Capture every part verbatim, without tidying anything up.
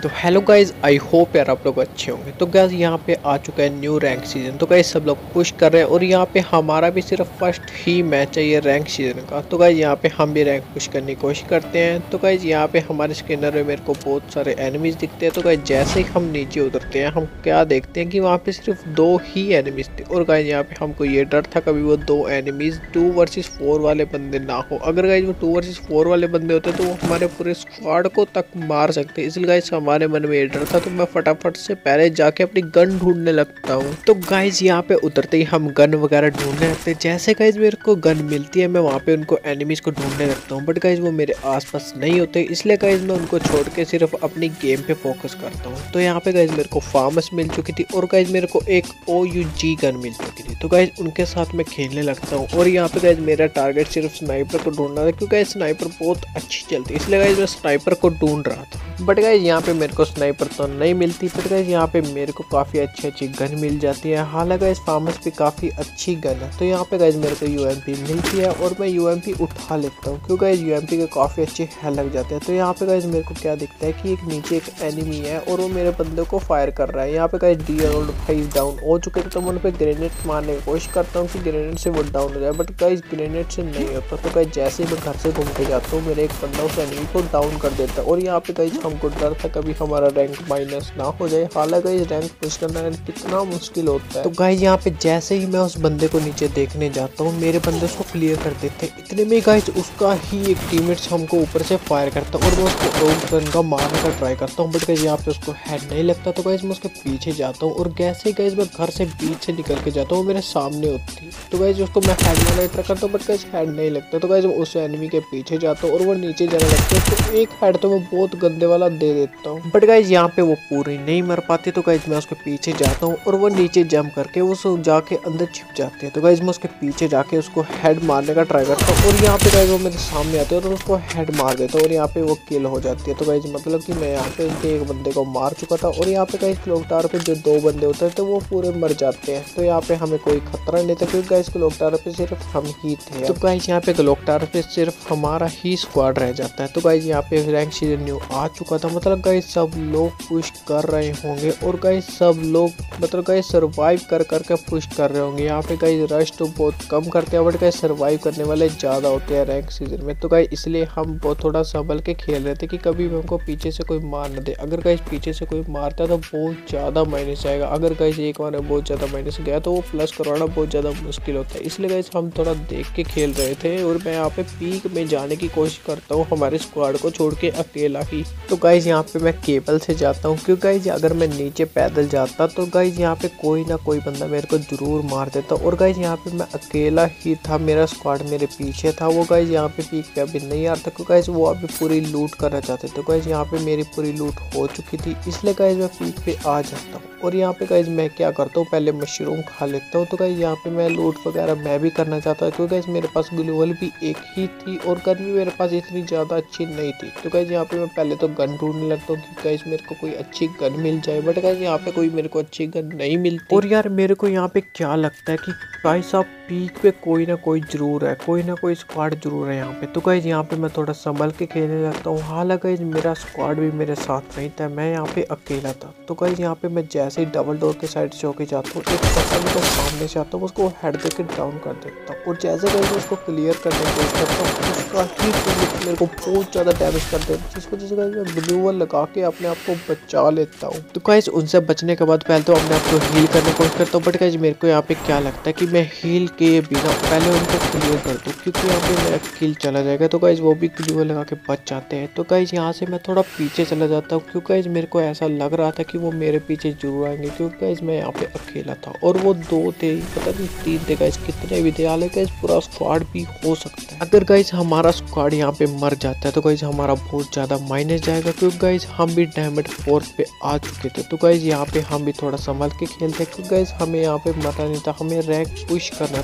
तो hello guys, I hope यार आप लोग अच्छे होंगे। तो गाइज यहाँ पे आ चुका है न्यू रैंक सीजन। तो गाइज सब लोग पुश कर रहे हैं और यहाँ पे हमारा भी सिर्फ फर्स्ट ही मैच है ये रैंक सीजन का। तो गाइज यहाँ पे हम भी रैंक पुश करने की कोशिश करते हैं। तो गाइज यहाँ पे हमारे स्कैनर में मेरे को बहुत सारे एनिमीज दिखते हैं। तो गाइज जैसे ही हम नीचे उतरते हैं हम क्या देखते हैं कि वहाँ पे सिर्फ दो ही एनिमीज थे। और गाइज यहाँ पे हमको ये डर था कभी वो दो एनिमीज टू वर्सेस फोर वाले बंदे ना हो। अगर गाइज वो टू वर्सेस फोर वाले बंदे होते तो वो हमारे पूरे स्क्वाड को तक मार सकते। इसलिए गाइज हमारे मन में ये डर था, तो मैं फटाफट से पहले जाके अपनी गन ढूंढने लगता हूँ। तो गाइज यहाँ पे उतरते ही हम गन वगैरह ढूंढने लगते हैं। जैसे गाइज मेरे को गन मिलती है मैं वहाँ पे उनको एनिमीज को ढूंढने लगता हूँ, बट गाइज वो मेरे आसपास नहीं होते। इसलिए गाइज मैं उनको छोड़ के सिर्फ अपनी गेम पे फोकस करता हूँ। तो यहाँ पे गाइज मेरे को फार्मस मिल चुकी थी और गाइज मेरे को एक ओ यू जी गन मिल चुकी थी। तो गाइज उनके साथ मैं खेलने लगता हूँ और यहाँ पे गाइज मेरा टारगेट सिर्फ स्नाइपर को ढूंढना था, क्योंकि स्नाइपर बहुत अच्छी चलती है। इसलिए गाइज मैं स्नाइपर को ढूंढ रहा था, बट गाइज यहाँ पे मेरे को स्नाइपर तो नहीं मिलती। बट गाइज यहाँ पे मेरे को काफ़ी अच्छी अच्छी गन मिल जाती है। हालांकि गाइज फार्मस भी काफ़ी अच्छी गन है। तो यहाँ पे गाइज मेरे को यूएमपी मिलती है और मैं यूएमपी उठा लेता हूँ, क्योंकि गाइज यूएमपी के काफ़ी अच्छे हेल लग जाते हैं। तो यहाँ पे गाइज मेरे को क्या दिखता है कि एक नीचे एक एनिमी है और वो मेरे बंदे को फायर कर रहा है। यहाँ पे guys D rolled five down हो चुके थे, तो मैं उन पर ग्रेनेड मारने की कोशिश करता हूँ कि ग्रेनेड से वो डाउन हो जाए, बट गाइज ग्रेनेड से नहीं होता। तो गाइज जैसे ही मैं घर से घूम के जाता हूँ मेरे एक बंदा उस एनिमी को डाउन कर देता है। और यहाँ पे गाइज हमको डर था कभी हमारा रैंक माइनस ना हो जाए। हालांकि इस रैंक पुश करना कितना मुश्किल होता है। तो गाइज यहाँ पे जैसे ही मैं उस बंदे को नीचे देखने जाता हूँ मेरे बंदे उसको क्लियर कर देते हैं। इतने में गाइज उसका ही एक टीममेट हमको ऊपर से फायर करता है और मैं उसको रोड गन का मारने का ट्राई करता हूँ, बट गाइज यहाँ पे उसको हेड नहीं लगता। तो गाइज मैं उसके पीछे जाता हूँ और जैसे ही गाइज मैं घर से बीच से निकल के जाता हूँ मेरे सामने होती है। तो गाइज उसको मैं हेड मारने ट्राई करता हूँ, बट गाइज हेड नहीं लगता। तो गाइज उस एनिमी के पीछे जाता हूँ और वो नीचे जाने लगता है। तो एक हेड तो मैं बहुत गंदे वाला दे देता हूँ, बट गाइज यहाँ पे वो पूरी नहीं मर पाती। तो गाइज मैं उसके पीछे जाता हूँ और वो नीचे जंप करके वो जाके अंदर छिप जाते हैं। तो गाइज मैं उसके पीछे जाके उसको हेड मारने का ट्राई करता हूँ और यहाँ पे गाइज वो मेरे सामने आते हैं और उसको हेड मार देता हूँ और यहाँ पे वो किल हो जाती है। तो गाइज मतलब कि मैं यहाँ पे उनके एक बंदे को मार चुका था और यहाँ पे गाइज क्लॉक टावर पे जो दो बंदे होते हैं तो वो पूरे मर जाते हैं। तो यहाँ पे हमें कोई खतरा नहीं था, क्योंकि गाइज क्लॉक टावर पे सिर्फ हम ही थे। तो गाइज यहाँ पे क्लॉक टावर पे सिर्फ हमारा ही स्क्वाड रह जाता है। तो गाइज यहाँ पे रैंक सीजन न्यू आ चुका था, मतलब गाइज सब लोग पुश कर रहे होंगे और गाइज सब लोग मतलब गाइज सर्वाइव कर करके पुश कर रहे होंगे। यहाँ पे गाइज रश तो बहुत कम करते हैं, बट गाइज सर्वाइव करने वाले ज़्यादा होते हैं रैंक सीजन में। तो गाइज इसलिए हम बहुत थोड़ा संभल के खेल रहे थे कि कभी भी हमको पीछे से कोई मार न दे। अगर गाइज पीछे से कोई मारता है तो बहुत ज़्यादा माइनस जाएगा। अगर गाइज एक बार बहुत ज़्यादा माइनस गया तो वो प्लस करवाना बहुत ज़्यादा मुश्किल होता है। इसलिए गाइज हम थोड़ा देख के खेल रहे थे और मैं यहाँ पे पीक में जाने की कोशिश करता हूँ हमारे स्क्वाड को छोड़ के अकेला ही। तो गाइज यहाँ पे मैं केबल से जाता हूँ, क्योंकि गाइज अगर मैं नीचे पैदल जाता तो गाइज यहाँ पे कोई ना कोई बंदा मेरे को जरूर मार देता। और गाइज यहाँ पे मैं अकेला ही था, मेरा स्क्वाड मेरे पीछे था। वो गाइज यहाँ पे पीक पे अभी नहीं आ रहा था, क्योंकि गाइज वो अभी पूरी लूट करना चाहते थे। तो गाइज यहाँ पे मेरी पूरी लूट हो चुकी थी, इसलिए गाइज मैं पीक पे आ जाता हूँ। और यहाँ पे गाइज मैं क्या करता हूँ, पहले मशरूम खा लेता हूँ। तो गाइज यहाँ पे मैं लूट वगैरह मैं भी करना चाहता था, क्योंकि गाइज मेरे पास ग्लूवल भी एक ही थी और गन भी मेरे पास इतनी ज़्यादा अच्छी नहीं थी। तो गाइज यहाँ पे मैं पहले तो गन ढूंढने लगता हूँ कि गाइज मेरे को कोई अच्छी गन मिल जाए, बट गाइज यहाँ पे कोई मेरे को अच्छी गन नहीं मिलती। और यार मेरे को यहाँ पे क्या लगता है कि भाई साहब पीक पे कोई ना कोई जरूर है, कोई ना कोई स्क्वाड जरूर है यहाँ पे। तो गाइज यहाँ पे मैं थोड़ा संभल के खेलने लगता हूँ। हालांकि गाइज मेरा स्क्वाड भी मेरे साथ नहीं था, मैं यहाँ पे अकेला था। तो गाइज यहाँ पे मैं जैसे ही डबल डोर के साइड से होके जाता हूँ एक पर्सन को सामने से आता हूँ, उसको हेड दे के डाउन कर देता हूँ और जैसे गाइज उसको क्लियर करने की कोशिश करता हूँ उसका ही मेरे को बहुत ज़्यादा डैमेज कर देता है, जिसको जैसे गाइज मैं ग्लूवल लगा के अपने आप को बचा लेता हूँ। तो गाइज उनसे बचने के बाद पहले तो अपने आप को हील करने की कोशिश करता हूँ, बट गाइज मेरे को यहाँ पे क्या लगता है कि मैं हील के बिना पहले उनको क्लियर कर दूँ, क्योंकि यहाँ पे मेरा किल चला जाएगा। तो गाइज वो भी ग्लूवल लगा के बच जाते हैं। तो गाइज यहाँ से मैं थोड़ा पीछे चला जाता हूँ, क्योंकि गाइज मेरे को ऐसा लग रहा था कि वो मेरे पीछे जरूर आएंगे, क्योंकि गाइज मैं यहाँ पे अकेला था और वो दो थे, पता नहीं तीन थे गाइज, कितने भी थे। हालांकि गाइज पूरा स्क्वाड भी हो सकता है। अगर गाइज हमारा स्क्वाड यहाँ पे मर जाता है तो गाइज हमारा बहुत ज़्यादा माइनस जाएगा, क्योंकि गाइज हम भी डायमंड फोर्थ पे आ चुके थे। तो गाइज यहाँ पे हम भी थोड़ा संभल के खेलते हैं, क्योंकि गाइज हमें यहाँ पे मरना नहीं था, हमें रैंक पुश करना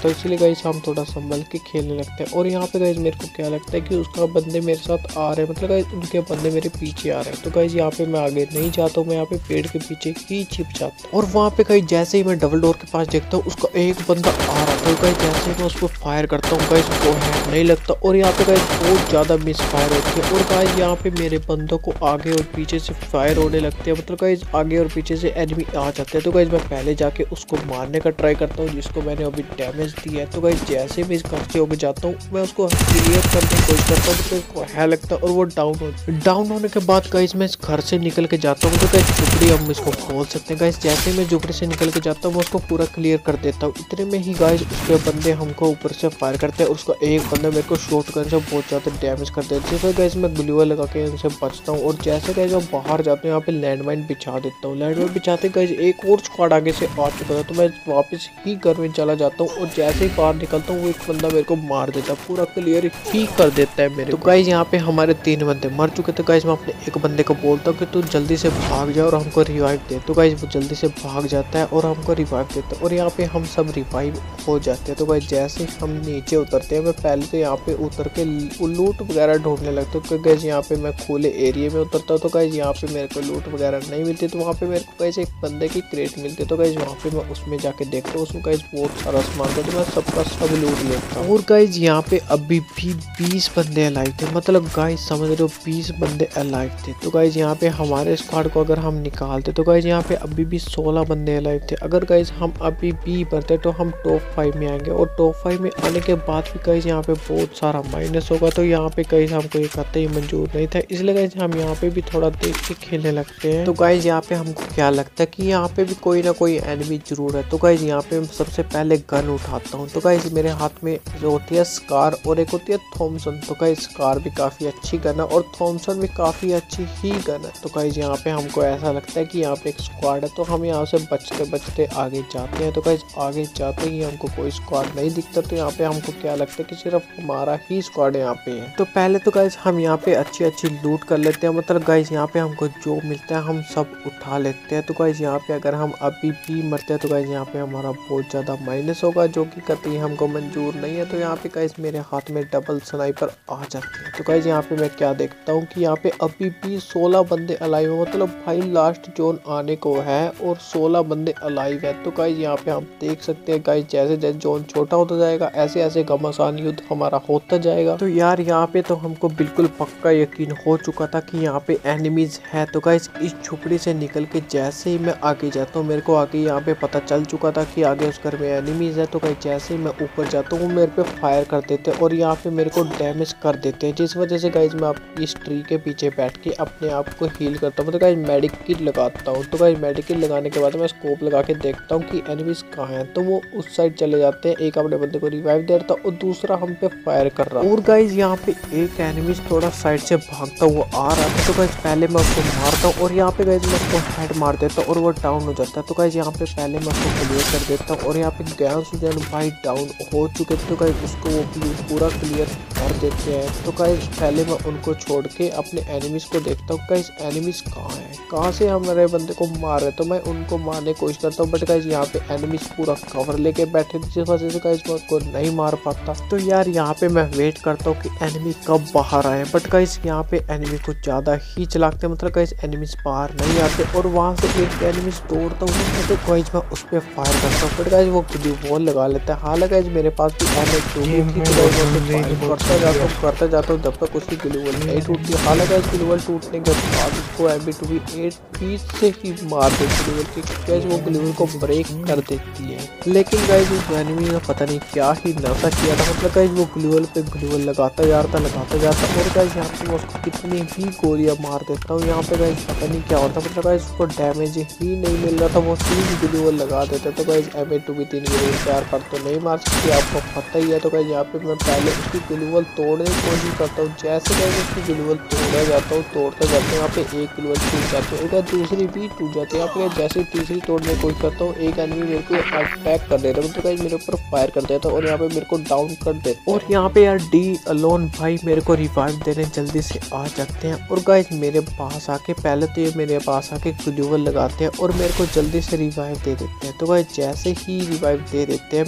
जाता हूँ, इसलिए गाइस हम थोड़ा संभल के खेलने लगते हैं। और यहाँ पे गाइस मेरे को क्या लगता है कि उसका बंदे मेरे साथ आ रहे हैं, मतलब गाइस उनके बंदे मेरे पीछे आ रहे हैं। तो गाइस यहाँ पे मैं आगे नहीं जाता हूँ, मैं यहाँ पे पेड़ के पीछे ही छिप जाता हूँ। और वहाँ पे गाइस जैसे ही मैं डबल डोर के पास देखता हूँ उसका एक बंदा आ रहा था, गाइस जैसे ही मैं उसको फायर करता हूँ गाइस वो हेड नहीं लगता और यहाँ पे गाइस बहुत ज़्यादा मिस फायर होती है। और गाइस यहाँ पे मेरे बंदों को आगे और पीछे से फायर होने लगते हैं, मतलब गाइस आगे और पीछे से एनिमी आ जाते हैं। तो गाइस मैं पहले जाके उसको मारने का ट्राई करता हूँ जिसको मैंने अभी डैमेज दिया है। तो गाइस जैसे मैं इस घर से होकर जाता हूँ मैं उसको क्लियर करने की कोशिश करता हूँ, तो उसको है लगता है और वो डाउन हो डाउन होने के बाद गाइस मैं इस घर से निकल के जाता हूँ। तो गाइस झुपड़ी हम इसको बोल सकते हैं। गाइस जैसे मैं झुपड़ी से निकल के जाता हूँ मैं उसको पूरा क्लियर कर देता हूँ। इतने में ही गाइस उसके बंदे हमको ऊपर से फायर करते हैं, उसका एक बंदा मेरे को शॉटगन से बहुत ज़्यादा डैमेज कर देता है। जैसे गाइस मैं ग्लूवल लगा के उनसे बचता हूँ और जैसे गाइस मैं बाहर जाता हूँ यहाँ पे लैंडमाइन बिछा देता हूँ। लैंडमाइन बिछाते गाइस एक और स्क्वाड आगे से आ चुका था, तो मैं वापस ही घर में चला जाता हूँ और जैसे ही बाहर निकलता हूँ वो एक बंदा मेरे को मार देता है, पूरा क्लियर ही कर देता है मेरे। तो गाइस यहाँ पे हमारे तीन बंदे मर चुके थे। गाइस मैं अपने एक बंदे को बोलता हूँ कि तू जल्दी से भाग जा और हमको रिवाइव दे। तो गाइस वो जल्दी से भाग जाता है और हमको रिवाइव देता है और यहाँ पे हम सब रिवाइव हो जाते हैं। तो गाइस जैसे हम नीचे उतरते हैं मैं पहले तो यहाँ पे उतर के लूट वगैरह ढूंढने लगता हूँ, क्योंकि गाइस यहाँ पे मैं खुले एरिया में उतरता हूँ। तो गाइस यहाँ पे मेरे को लूट वगैरह नहीं मिलती, तो वहाँ पे मेरे को गाइस एक बंदे की क्रेट मिलती है। तो गाइस वहाँ पे मैं उसमें जाके देखता हूँ, उसमें गाइस बहुत सारा सामान था, तो मैं सबका सब लूट लेता हूँ। और गाइस यहाँ पे अभी भी बीस बंदे अलाइव थे, मतलब गाइस समझ रहे हो बीस बंदे अलाइव थे। तो गाइस यहाँ पे हमारे स्क्वाड को अगर हम निकालते तो गाइस यहाँ पे अभी भी सोलह बंदे अलाइव थे। अगर गाइस हम अभी भी बढ़ते तो हम टॉप फाइव में आएंगे और टॉप फाइव में आने के बाद भी गाइस यहाँ पे बहुत सारा माइनस होगा। तो यहाँ पे गाइस हमको ये कतई मंजूर नहीं था, इसलिए गाइस हम यहाँ पे भी थोड़ा देख के खेलने लगते हैं। तो गाइस यहाँ पे हमको क्या लगता है कि यहाँ पे भी कोई ना कोई एनिमी जरूर है। तो गाइस यहाँ पे सबसे पहले गन उठाता हूँ। तो गाइस मेरे हाथ में जो होती है स्कार और एक होती है थॉमसन। तो गाइस स्कार भी काफी अच्छी गन है और थॉमसन भी काफी अच्छी ही गन है। तो गाइस यहाँ पे हमको ऐसा लगता है कि यहाँ पे एक स्क्वाड है, तो हम यहाँ से बचते बचते आगे जाते हैं। तो गाइस आगे जाते ही हमको कोई स्क्वाड नहीं दिखता, तो यहाँ पे हमको क्या लगता है कि सिर्फ हमारा ही स्क्वाड यहाँ पे है। तो पहले तो गाइस हम यहाँ पे अच्छी अच्छी लूट कर लेते हैं, मतलब गाइस यहाँ पे हमको जो मिलता है हम सब उठा लेते हैं। तो गाइस यहाँ पे अगर हम अभी भी मरते हैं तो गाइस यहाँ पे हमारा बहुत ज़्यादा माइनस होगा, जो कि कतई हमको मंजूर नहीं है। तो यहाँ पे गाइस मेरे हाथ में डबल स्नाइपर आ जाते हैं। तो गाइस यहाँ पे मैं क्या देखता हूँ कि यहाँ पे अभी भी सोलह बंदे अलाइव है, मतलब भाई लास्ट जोन आने को है और सोलह बंदे अलाइव है। तो गाइस यहाँ पे हम देख सकते हैं गाइस जैसे जैसे जोन छोटा होता जाएगा ऐसे ऐसे घमासान युद्ध हमारा होता जाएगा। तो यार यहाँ पे तो हमको बिल्कुल पक्का यकीन हो चुका था कि यहाँ पे एनिमीज है। तो गाइस इस झुपड़ी से निकल के जैसे ही मैं आगे जाता हूँ मेरे को आगे यहाँ पे पता चल चुका था कि आगे उस घर में एनिमीज है। तो गाइस जैसे ही मैं ऊपर जाता हूँ मेरे पे फायर कर देते हैं और यहाँ पे मेरे को डैमेज कर देते हैं, जिस वजह से गाइस मैं इस ट्री के पीछे बैठ के अपने आप को हील करता हूँ। तो गाइस मेडिक किट लगाता हूँ। तो गाइस मेडिक किट लगाने के बाद मैं स्कोप लगा के देखता हूँ कि एनिमीज कहाँ हैं। तो वो उस साइड चले जाते हैं, एक अपने बंदे को रिवाइव दे रहा था और दूसरा हम पे फायर कर रहा। और गाइस यहाँ पे एक एनिमीज थोड़ा साइड से भागता हुआ आ रहा था। तो गाइस पहले मैं उसको मारता हूँ और यहाँ पे गाइस मैं उसको हेड मार देता हूँ और वो डाउन हो जाता है। तो गाइस यहाँ पे पहले मैं उसको क्लियर कर देता हूँ और यहाँ पे गैस सुजैन भाई डाउन हो चुके थे। तो गाइस उसको वो पूरा क्लियर कर देते हैं। तो गाइस पहले मैं उनको छोड़ के अपने एनिमीज को देखता हूँ गाइस एनिमीज कहाँ है, कहाँ से हमारे बंदे को मार रहे। तो मैं उनको मारने की कोशिश करता हूँ, बट गाइस यहाँ पे एनिमीज पूरा कवर लेके बैठे थे, जिस वजह से गाइस मैं उसको नहीं मार पाता। तो यार यहाँ पे मैं वेट करता हूँ कि एनिमी कब बाहर आए, बट गाइस यहाँ पे एनिमी कुछ ज्यादा ही चलाते, मतलब गाइस एनिमीज बाहर नहीं आते। और वहाँ से एक एनिमीज तोड़ता हूँ तो गाइस मैं उस पर फायर करता हूँ, बट गाइस वो ग्लू वॉल लगा लेता है। हालांकि गाइस मेरे पास भी एम एच टू करता जाता हूँ करता जाता हूँ जब तक उसकी ग्लू वॉल नहीं टूटती। हालांकि गाइस ग्लू वॉल टूटने के बाद उसको M B two B eight piece से ही मार देती ग्लू वॉल की, गाइस वो ग्लू वॉल को ब्रेक कर देती है। लेकिन गाइस उस एनिमी ने पता नहीं क्या ही नशा किया था, मतलब गाइस वो ग्लू वॉल पे ग्लू वॉल लगाता जाता लगाता जाता और गाइस यहाँ पे मैं उसको कितनी ही गोलियां मार देता हूँ। यहाँ पे गाइस पता नहीं क्या होता, मतलब गाइस उसको डैमेज ही नहीं मिल रहा था, वो तीन ग्लू वॉल लगा देते। तो guys M A two B तीन ग्लू वॉल चार पर तो नहीं मार सकती, आपको पता ही है। तो गाइस यहाँ पे मैं पहले उसकी ग्लू वॉल तोड़ने की कोशिश करता हूँ, जैसे गाइस उसकी ग्लू वॉल तोड़ा जाता हूँ तोड़ता जाता हूँ यहाँ पे एक ग्लू वॉल टूट जाती है और दूसरी भी टूट जाती है। यहाँ पे जैसे तीसरी तोड़ने की कोशिश करता हूँ एक एनिमी मेरे को अटैक कर देता है, तो गाइस मेरे ऊपर फायर कर देता है और यहाँ पे मेरे को डाउन कर देता। और यहाँ पे यार डी अलोन भाई मेरे को रिवाइव देने जल्दी से आ जाते हैं और गाइस मेरे पास आके पहले तो ये मेरे पास आके ग्लू वॉल लगाते हैं और मेरे को जल्दी से रिवाइव दे देते हैं। तो गाइस जैसे ही रिवाइव दे देते हैं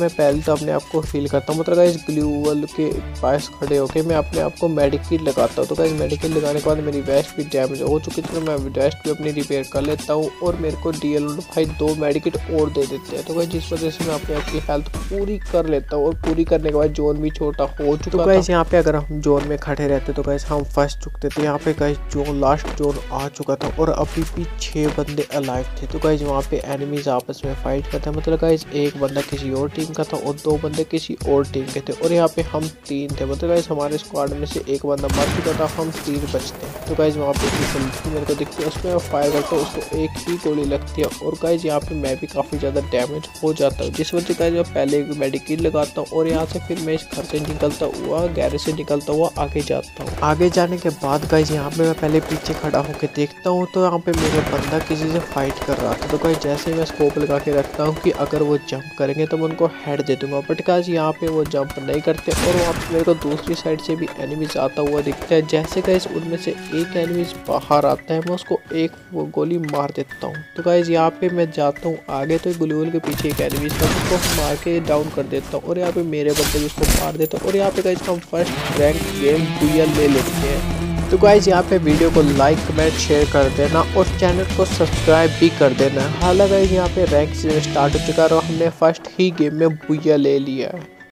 मैं पहले तो अपने आप को फील करता हूँ, मतलब गाइस ग्लू वॉल के पास खड़े होके मैं अपने आप को मेडिकेट लगाता हूँ। तो गाइस मेडिकेट लगाने के बाद मेरी वेस्ट भी डैमेज हो चुकी थी, तो मैं वेस्ट भी अपनी रिपेयर कर लेता हूँ और मेरे को डीएल भाई दो मेडिकेट और दे देते हैं। तो गाइस जिस वजह से मैं अपने आप की हेल्थ पूरी कर लेता हूँ और पूरी करने के बाद जोन भी छोटा हो चुका। तो गाइस यहाँ पे अगर हम जोन में खड़े रहते तो गाइस हम फंस चुकते थे। यहाँ पे गाइस जोन लास्ट जोन आ चुका था और अभी भी छः बंदे अलाइव थे। तो गाइस वहाँ पे एनिमीज आपस में फाइट करते हैं, मतलब गाइस एक बंदा किसी और टीम का था और दो बंदे किसी और टीम के थे और यहाँ पे हम तीन थे, मतलब गाइस हमारे स्क्वाड में से एक बंदा मर चुका था, हम तीन बचते हैं। तो गाइस वहाँ पे एक मेरे को दिखती है, उसमें मैं फायर करता हूँ, उसको एक ही गोली लगती है और गाइस यहाँ पे मैं भी काफ़ी ज़्यादा डैमेज हो जाता हूँ, जिस वजह गाइस मैं पहले एक मेडिकेट लगाता हूँ और यहाँ से फिर मैं इस घर से निकलता हुआ गैरेज से निकलता हुआ आगे जाता हूँ। आगे जाने के बाद गाइस यहाँ पे मैं पहले पीछे खड़ा होकर देखता हूँ तो यहाँ पे मेरा बंदा किसी से फाइट कर रहा था। तो गाइस जैसे ही मैं स्कोप लगा के रखता हूँ कि अगर वो जंप करेंगे तो मैं उनको हेड दे दूंगा, बट गाइस यहाँ पे वो जंप नहीं करते और वहाँ पे मेरे को दूसरी साइड से भी एनिमीज आता हुआ दिखता है। जैसे गाइस उनमें से एक एनिमीज बाहर आता है मैं उसको एक वो गोली मार देता हूँ। तो गाइस यहाँ पे मैं जाता हूँ आगे, तो ग्लूवॉल के पीछे एक एनिमीज था उसको मार के डाउन कर देता हूँ और यहाँ पे मेरे बंदे भी उसको मार देता हूँ और यहाँ पे गाइस हम फर्स्ट रैंक गेम बुया ले लेते हैं। तो गाइस यहाँ पे वीडियो को लाइक कमेंट शेयर कर देना और चैनल को सब्सक्राइब भी कर देना। हालांकि यहाँ पे रैंक सीजन स्टार्ट हो चुका है और हमने फर्स्ट ही गेम में बुया ले लिया है।